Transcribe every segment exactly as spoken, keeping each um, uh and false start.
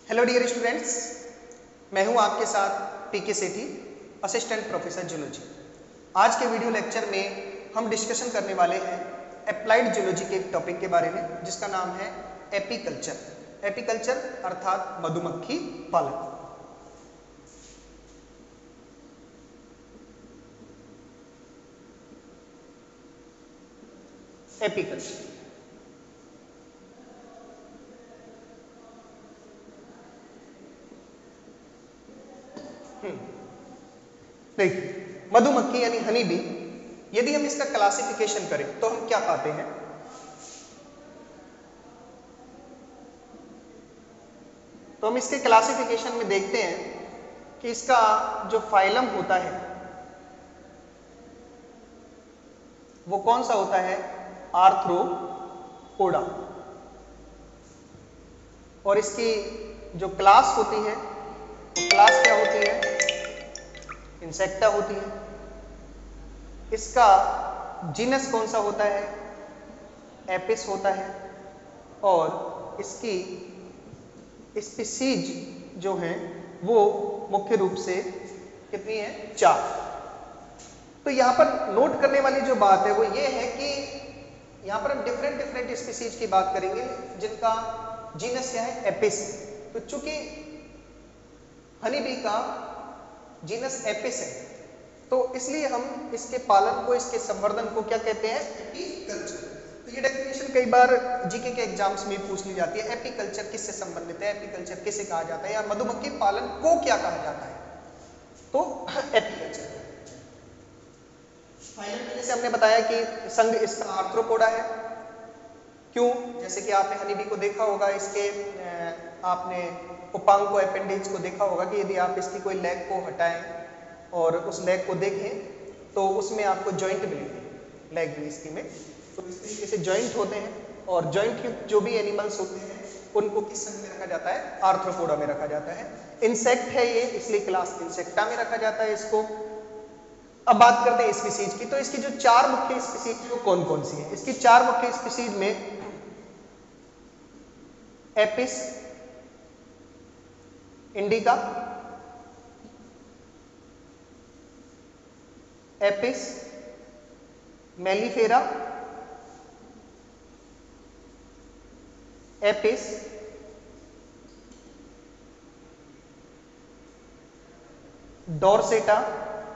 Hello dear students, मैं हूं आपके साथ P K Sethi, assistant professor zoology. आज के वीडियो लेक्चर में हम डिस्कशन करने वाले हैं अप्लाइड जूलॉजी के एक टॉपिक के बारे में जिसका नाम है एपीकल्चर। एपीकल्चर अर्थात मधुमक्खी पालन। एपीकल्चर देखिए, मधुमक्खी यानी हनी बी, यदि हम इसका क्लासिफिकेशन करें तो हम क्या पाते हैं? तो हम इसके क्लासिफिकेशन में देखते हैं कि इसका जो फाइलम होता है वो कौन सा होता है? आर्थ्रोपोडा। और इसकी जो क्लास होती है वो क्लास क्या होती है? इंसेक्टा होती है। इसका जीनस कौन सा होता है? एपिस होता है। और इसकी स्पीसीज जो हैं वो मुख्य रूप से कितनी है? चार। तो यहाँ पर नोट करने वाली जो बात है वो ये है कि यहाँ पर हम डिफरेंट डिफरेंट स्पीसीज की बात करेंगे जिनका जीनस क्या है? एपिस। तो चूंकि हनी बी का जीनस एपिस है तो इसलिए हम इसके पालन को, इसके संवर्धन को क्या कहते हैं? एपीकल्चर। तो ये डेफिनेशन कई बार जीके के एग्जाम्स में पूछ ली जाती है। एपीकल्चर किससे संबंधित है? एपीकल्चर किसे कहा जाता है? या मधुमक्खी पालन को क्या कहा जाता है? तो एपीकल्चर। फाइलम में जैसे हमने बताया कि संघ इसका आर्थ्रोपोडा है। क्यों? जैसे कि आपने हनी बी को देखा होगा, इसके आपने उपांग को, अपेंडेज को देखा होगा कि यदि आप इसकी कोई लेग को हटाएं और उस लेग को देखें तो उसमें आपको जॉइंट मिलेंगे लेग में, इसकी में। तो इस तरीके से जॉइंट होते हैं और जॉइंट जो भी एनिमल्स होते हैं उनको किस संघ में रखा जाता है? आर्थ्रोपोडा में रखा जाता है। इंसेक्ट है ये, इसलिए क्लास इंसेक्टा में रखा जाता है इसको। अब बात करते हैं स्पीसीज की। तो इसकी जो चार मुख्य स्पीसीज है वो कौन कौन सी है? इसकी चार मुख्य स्पीसीज में Apis indica, Apis mellifera, Apis dorsata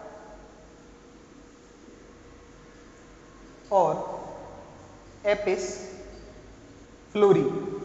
और एपिस फ्लोरी।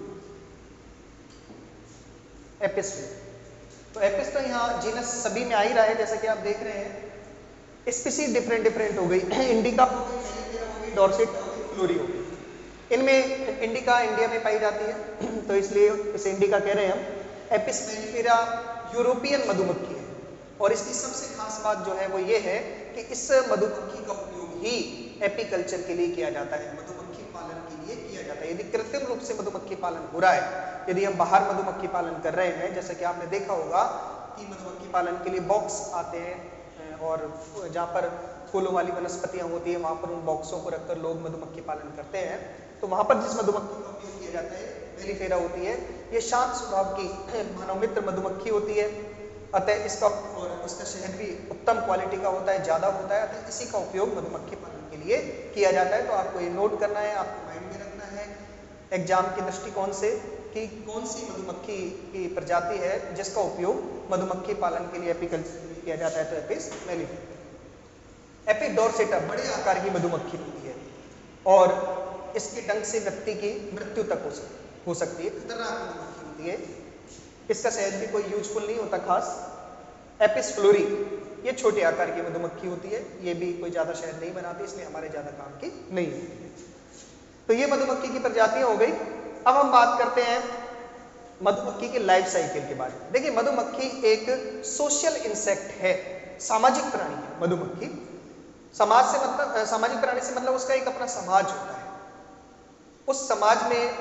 Apis florea. तो एपिस तो यहाँ जीनस सभी में आ ही रहा है, जैसा कि आप देख रहे हैं। स्पीसीज डिफरेंट डिफरेंट हो गई, इंडिका हो गई, डॉर्सेटा हो गई, फ्लोरी हो गई। इनमें इंडिका इंडिया में पाई जाती है तो इसलिए इसे इंडिका कह रहे हैं हम। एपिस मेलिफेरा यूरोपियन मधुमक्खी है और इसकी सबसे खास बात जो है वो ये है कि इस मधुमक्खी का उपयोग ही एपीकल्चर के लिए किया जाता है, मधुमक्खी पालन के लिए किया जाता है। यदि कृत्रिम रूप से मधुमक्खी पालन हो रहा है, यदि हम बाहर मधुमक्खी पालन कर रहे हैं, जैसे कि आपने देखा होगा कि मधुमक्खी पालन के लिए बॉक्स आते हैं और जहाँ पर फूलों वाली वनस्पतियां होती है वहां पर उन बॉक्सों को रखकर लोग मधुमक्खी पालन करते हैं। तो वहां पर जिस मधुमक्खी का उपयोग किया जाता है मेलिफेरा होती है। ये शांत स्वभाव की मानव मित्र मधुमक्खी होती है, अतः इसका और उसका शहद भी उत्तम क्वालिटी का होता है, ज्यादा होता है, अतः इसी का उपयोग मधुमक्खी पालन के लिए किया जाता है। तो आपको ये नोट करना है, आपको माइंड में रखना है एग्जाम के दृष्टिकोण से कि कौन सी मधुमक्खी की प्रजाति है जिसका उपयोग मधुमक्खी पालन के लिए एपीकल्चर किया जाता है। तो एपिस मेलिफेरा। एपिडोर्सेटा बड़े आकार की मधुमक्खी होती है और इसके डंक से व्यक्ति की मृत्यु तक हो सकती हो सकती है खतरनाक मधुमक्खी होती है। इसका शहद भी कोई यूजफुल नहीं होता खास। एपिस फ्लोरी ये छोटे आकार की मधुमक्खी होती है, ये भी कोई ज्यादा शहद नहीं बनाती, इसलिए हमारे ज्यादा काम की नहीं होती है। तो ये मधुमक्खी की प्रजातियां हो गई। अब हम बात करते हैं मधुमक्खी के लाइफ साइकिल के बारे में। देखिए, मधुमक्खी एक सोशल इंसेक्ट है, सामाजिक प्राणी है मधुमक्खी। समाज से मतलब, सामाजिक प्राणी से मतलब उसका एक अपना समाज होता है। उस समाज में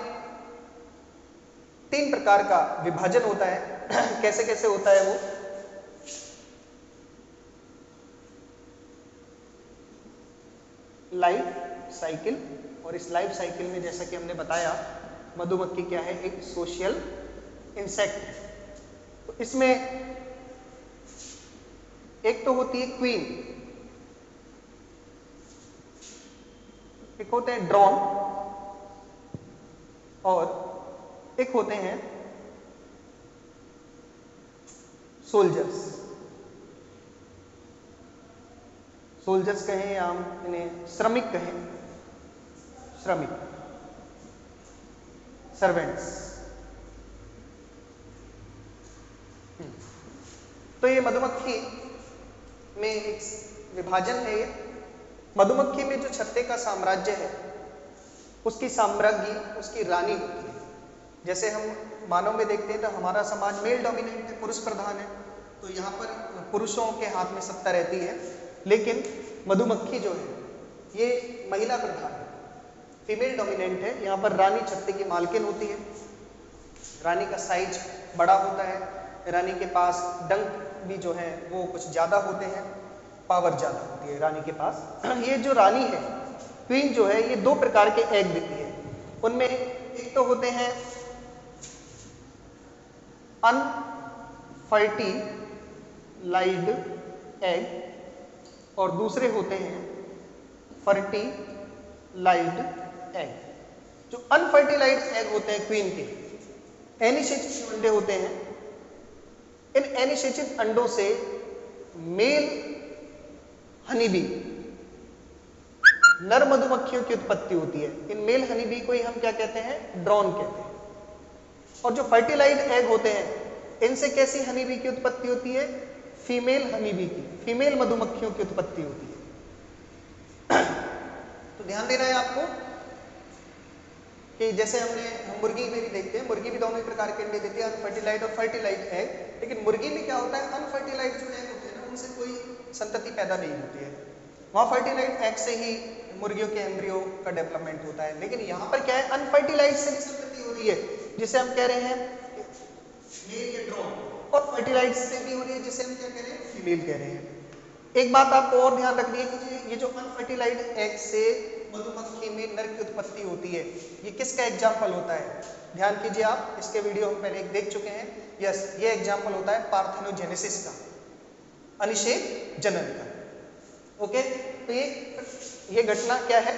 तीन प्रकार का विभाजन होता है। कैसे कैसे होता है वो? Life cycle. और इस लाइफ साइकिल में जैसा कि हमने बताया मधुमक्खी क्या है? एक सोशल इंसेक्ट है। तो इसमें एक तो होती है क्वीन, एक होते हैं ड्रोन, और एक होते हैं सोल्जर्स। सोल्जर्स कहें या हम इन्हें श्रमिक कहें, श्रमिक, सर्वेंट्स। तो ये मधुमक्खी में एक विभाजन है। ये मधुमक्खी में जो छत्ते का साम्राज्य है उसकी साम्राज्ञी उसकी रानी होती है। जैसे हम मानव में देखते हैं तो हमारा समाज मेल डोमिनेंट है, पुरुष प्रधान है, तो यहाँ पर पुरुषों के हाथ में सत्ता रहती है। लेकिन मधुमक्खी जो है ये महिला प्रधान है, फीमेल डोमिनेंट है। यहाँ पर रानी छत्ते की मालकिन होती है। रानी का साइज बड़ा होता है, रानी के पास डंक भी जो है वो कुछ ज्यादा होते हैं, पावर ज्यादा होती है रानी के पास। ये जो रानी है, क्वीन जो है, ये दो प्रकार के एग देती है। उनमें एक तो होते हैं अनफर्टिलाइज्ड एग और दूसरे होते हैं फर्टिलाइज्ड एग। जो अनफर्टिलाइज्ड एग होते हैं क्वीन के, एनिषेचित अंडे होते हैं। इन एनिषेचित अंडों से मेल हनीबी, नर मधुमक्खियों की उत्पत्ति होती है। इन मेल हनीबी को ही हम क्या कहते हैं, ड्रोन कहते हैं। और जो फर्टिलाइज्ड एग होते हैं, इनसे कैसी हनीबी की उत्पत्ति होती है, फीमेल हनीबी की, फीमेल मधुमक्खियों की उत्पत्ति होती है। तो ध्यान देना है आपको कि जैसे हमने हम मुर्गी में भी देखते हैं, मुर्गी भी दोनों ही प्रकार के अंडे देती है, अनफर्टिलाइज्ड और फर्टिलाइज्ड एग। लेकिन मुर्गी में क्या होता है, अनफर्टिलाइज्ड जो एग होते हैं ना, उनसे कोई संतति पैदा नहीं होती है। वहां फर्टिलाइज्ड एग से ही मुर्गियों के एम्ब्रियो का डेवलपमेंट होता है। लेकिन यहाँ पर क्या है, अनफर्टिलाइज्ड से भी संतति हो रही है, जिसे हम कह रहे हैं मेल या ड्रोन, और फर्टिलाइज्ड से भी हो रही है, जिसे हम क्या कह रहे हैं, फीमेल कह रहे हैं। एक बात आपको और ध्यान रखनी है कि ये जो अनफर्टिलाइज्ड एग से मधुमक्खी में नर की उत्पत्ति होती है, ये किसका एग्जाम्पल होता है, ध्यान कीजिए आप। इसके वीडियो हम पहले एक देख चुके हैं। यस, ये एग्जाम्पल होता है पार्थेनोजेनेसिस का, अनिषेक जनन का। ओके, तो ये ये घटना क्या है,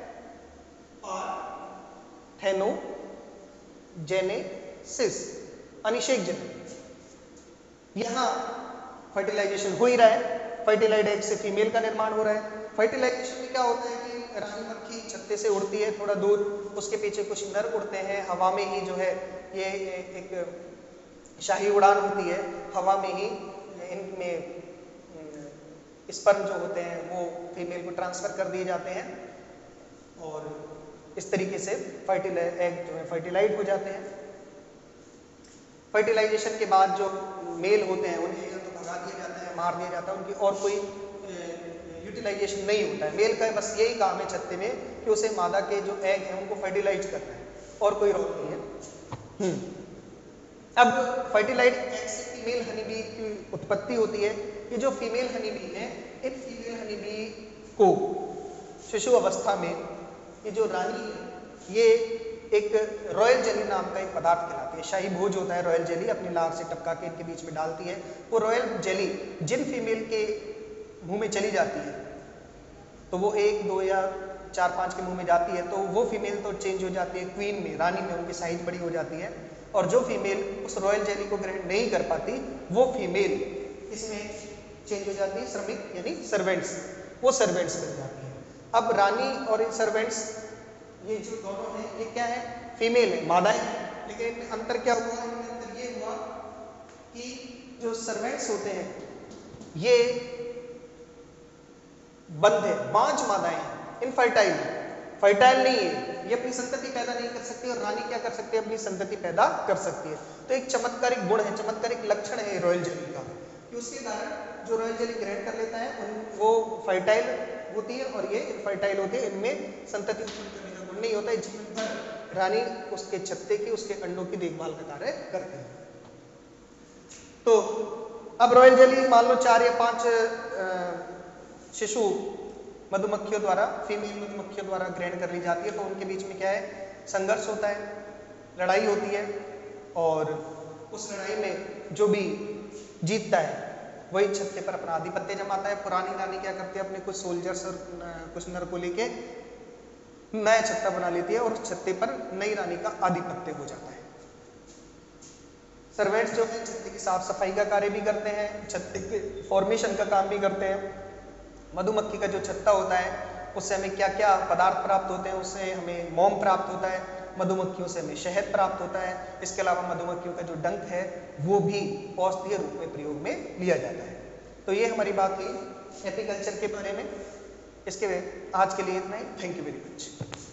पार्थेनोजेनेसिस, अनिषेक जनन। यहाँ फर्टिलाइजेशन हो ही रहा है, फर्टिलाइज्ड एग से फीमेल का निर्माण हो रहा है। फर्टिलाइजेशन में क्या होता है कि रानी मक्खी छत्ते से उड़ती है थोड़ा दूर, उसके पीछे कुछ नर उड़ते हैं, हवा में ही जो है ये एक शाही उड़ान होती है, हवा में ही इनमें स्पर्म जो होते हैं वो फीमेल को ट्रांसफर कर दिए जाते हैं, और इस तरीके से फर्टिलाइज एग जो है फर्टिलाइज हो जाते हैं। फर्टिलाइजेशन के बाद जो मेल होते हैं उन्हें या तो भगा दिया जाता है, मार दिया जाता है, उनकी और कोई यूटिलाइजेशन नहीं होता है। मेल का बस यही काम है छत्ते में कि उसे मादा के जो एग हैं उनको फर्टिलाइज करना है, और कोई रोल नहीं है। अब फर्टिलाइज्ड एग से फीमेल हनीबी की उत्पत्ति होती है। ये जो फीमेल हनीबी है, इन फीमेल हनीबी को शिशु अवस्था में ये जो रानी है, ये एक रॉयल जेली नाम का एक पदार्थ कहलाती है। शाही भोज होता है, रॉयल जेली अपनी लार से टपका के इनके बीच में डालती है। वो रॉयल जेली जिन फीमेल के मुंह में चली जाती है, तो वो एक दो या चार पांच के मुंह में जाती है, तो वो फीमेल तो चेंज हो जाती है क्वीन में, रानी में, उनकी साइज बड़ी हो जाती है। और जो फीमेल उस रॉयल जेली को ग्रहण नहीं कर पाती, वो फीमेल इसमें चेंज हो जाती है, श्रमिक यानी सर्वेंट्स, वो सर्वेंट्स बन जाती है। अब रानी और इन सर्वेंट्स, ये जो दोनों हैं, ये क्या है, फीमेल है, मादाएं हैं। लेकिन इनमें अंतर क्या हुआ, इनमें अंतर ये हुआ कि जो सर्वेंट्स होते हैं ये बंधे बांझ मादाएं हैं, इनफर्टाइल है, फर्टाइल नहीं है, ये अपनी संतति पैदा नहीं कर सकती। और रानी क्या कर सकती है, अपनी संतति पैदा कर सकती है। तो एक चमत्कारिक गुण है, चमत्कारिक लक्षण है रॉयल जेली का, कि उसके कारण जो रॉयल जेली ग्रहण कर लेता है उन वो फर्टाइल होती है और ये इनफर्टाइल होती है। इनमें संतति उत्पन्न करने का गुण नहीं होता है। जीवन भर रानी उसके छत्ते की, उसके अंडों की देखभाल का कार्य करती है। तो अब रॉयल जेली मान लो चार या पांच शिशु मधुमक्खियों द्वारा, फीमेल मधुमक्खियों द्वारा ग्रहण कर ली जाती है, तो उनके बीच में क्या है, संघर्ष होता है, लड़ाई होती है, और उस लड़ाई में जो भी जीतता है वही छत्ते पर अपना आधिपत्य जमाता है। पुरानी रानी क्या करती है, अपने कुछ सोल्जर्स और कुछ नर को लेके नया छत्ता बना लेती है और उस छत्ते पर नई रानी का आधिपत्य हो जाता है। सर्वेंट्स जो है छत्ते की साफ सफाई का कार्य भी करते हैं, छत्ते के फॉर्मेशन का काम भी करते हैं। मधुमक्खी का जो छत्ता होता है उससे हमें क्या क्या पदार्थ प्राप्त होते हैं, उससे हमें मोम प्राप्त होता है, मधुमक्खियों से हमें शहद प्राप्त होता है। इसके अलावा मधुमक्खियों का जो डंक है वो भी औषधीय रूप में प्रयोग में लिया जाता है। तो ये हमारी बात हुई एपीकल्चर के बारे में। इसके आज के लिए इतना ही। Thank you very much.